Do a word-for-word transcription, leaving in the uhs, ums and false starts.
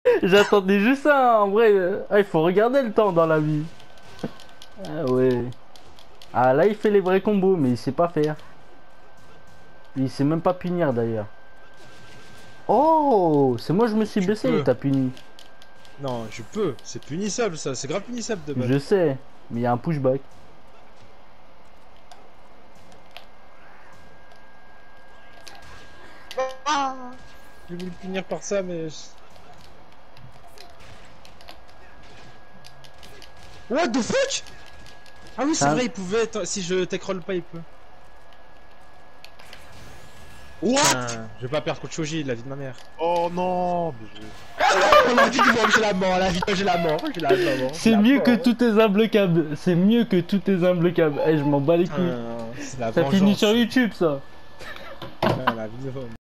J'attendais juste ça, hein, en vrai. Ah, il faut regarder le temps dans la vie. Ah ouais. Ah là, il fait les vrais combos, mais il sait pas faire. Il sait même pas punir d'ailleurs. Oh, c'est moi je me suis Tu baissé, il peux. t'a puni. Non, je peux. C'est punissable ça. C'est grave punissable de base. Je sais, mais il y a un pushback. Ah, j'ai voulu punir par ça, mais. What the fuck? Ah oui, c'est Un... vrai, il pouvait. Attends, si je t'écrole pas, il peut. What? Putain, je vais pas perdre contre Shoji, la vie de ma mère. Oh non, mais je... La vie de j'ai la mort, la vie de j'ai la mort, j'ai la mort. C'est mieux que tous tes imbloquables. C'est mieux que tous tes imbloquables. Eh, je m'en bats les couilles. C'est la Ça finit vengeance. sur YouTube ça. Ah, la vie de